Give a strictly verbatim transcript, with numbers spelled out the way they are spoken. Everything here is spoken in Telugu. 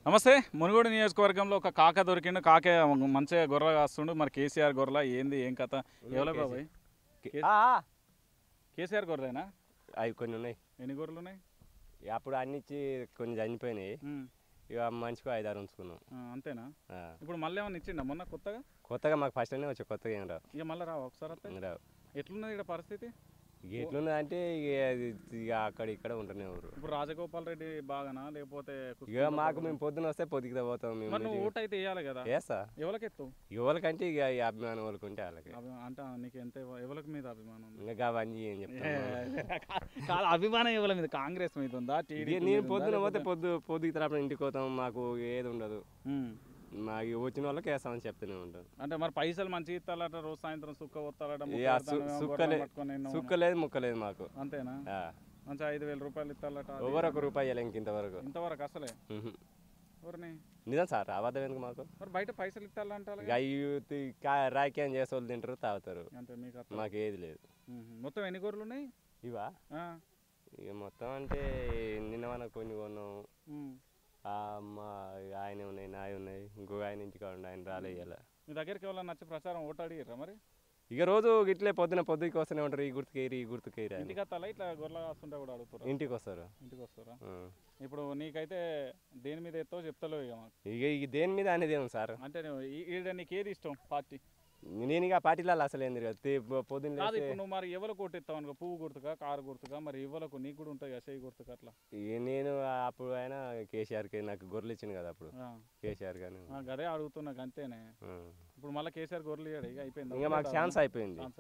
నమస్తే. మునుగోడు నియోజకవర్గంలో ఒక కాక దొరికిండు. కాకే మంచిగా గొర్రె కాస్తుండు. మరి కేసీఆర్ గొర్రెల ఏంది ఏం కథ? ఎవలే బాబాయ్? కేసీఆర్ గొర్రెనా? అవి కొన్ని ఉన్నాయి. ఎన్ని గొర్రెలు ఉన్నాయి? అప్పుడు అన్నిచ్చి కొన్ని చనిపోయినాయి. ఇక మంచిగా ఐదు ఆరు ఉంచుకున్నాం. అంతేనా? ఇప్పుడు మళ్ళీ ఏమన్నా ఇచ్చిండా మొన్న కొత్తగా? కొత్తగా మాకు ఫస్ట్ అనే వచ్చి కొత్తగా ఏం రావు. ఇక మళ్ళీ రావు ఒకసారి రావు. ఎట్లున్నది ఇక్కడ పరిస్థితి? ఎట్లున్నది అంటే ఇక ఇక అక్కడ ఇక్కడ ఉంటూనే ఊరు. ఇప్పుడు రాజగోపాల్ రెడ్డి బాగానా లేకపోతే ఇక మాకు మేము పొద్దున వస్తే పొద్దుకి పోతాం. మేము ఓటు అయితే వేయాలి కదా? వేస్తా. ఎవరికి ఎత్తు? ఎవరికంటే ఇక ఈ అభిమానం వాళ్ళకి ఉంటే వాళ్ళకి. అంటే నీకు ఎంత ఎవరికి మీద అభిమానం? ఇంకా అవన్నీ ఏం చెప్తాను. అభిమానం ఎవరి మీద? కాంగ్రెస్ మీద ఉందా? నేను పొద్దున పోతే పొద్దు పొద్దుకి తరపున ఇంటికి పోతాం. మాకు ఏది ఉండదు. మాకు వచ్చిన వాళ్ళకి వేస్తామని చెప్తూనే ఉంటాం. అంటే మరి పైసలు మంచిగా ఇస్తారట, రోజు సాయంత్రం సుక్క వస్తారట. సుక్కలేదు ముక్కలేదు మాకు. అంతేనా? మంచిగా ఐదు వేల రూపాయలు ఇస్తారట. ఎవరు ఒక రూపాయి ఇంక ఇంతవరకు ఇంతవరకు అసలే నిజం సార్. అబద్ధం ఎందుకు మాకు? మరి బయట పైసలు ఇస్తారంటారు. రాజకీయం చేసే వాళ్ళు తింటారు, తాగుతారు. అంటే మీకు మాకు ఏది లేదు. మొత్తం ఎన్ని గొర్రెలు ఉన్నాయి? ఇవా ఇక మొత్తం అంటే నిన్న మనకు కొన్ని కొన్నాం. మా ఆయన ఉన్నాయి, నాయ ఉన్నాయి. ఇంకొక ఆయన ఇంటికి ఆయన రాలే. ఇలా మీ దగ్గరికి ఎవరైనా నచ్చ ప్రచారం ఓటు అడిగారా మరి? ఇక రోజు ఇట్లే పొద్దున పొద్దుకి వస్తూనే ఉంటారు. ఈ గుర్తుకేరి ఈ గుర్తుకేరి ఇంటికి వస్తారా? ఇట్లా గొర్రెలు వస్తుంటే కూడా అడుగుతారు. ఇంటికి వస్తారు. ఇంటికి వస్తారా? ఇప్పుడు నీకైతే దేని మీద ఎత్తో చెప్తలేవు ఇక మాకు. ఇక ఇక దేని మీద అనేది ఏమో సార్. అంటే ఈడ నీకు ఏది ఇష్టం పార్టీ? నేను ఇక పార్టీలలో అసలు ఏంది పొద్దున్న కాదు. ఇప్పుడు నువ్వు మరి ఎవరు కొట్టిస్తావు అనుకో? పువ్వు గుర్తుగా, కారు గుర్తుగా? మరి ఎవరికి నీకు కూడా ఉంటుంది కదా చేయి గుర్తుగా? అట్లా నేను అప్పుడు ఆయన కేసీఆర్కి నాకు గొర్రెలు ఇచ్చింది కదా అప్పుడు. కేసీఆర్ కానీ అదే అడుగుతున్నా అంతేనే. ఇప్పుడు మళ్ళీ కేసీఆర్ గొర్రెలు ఇక అయిపోయింది. ఇంకా మాకు ఛాన్స్ అయిపోయింది.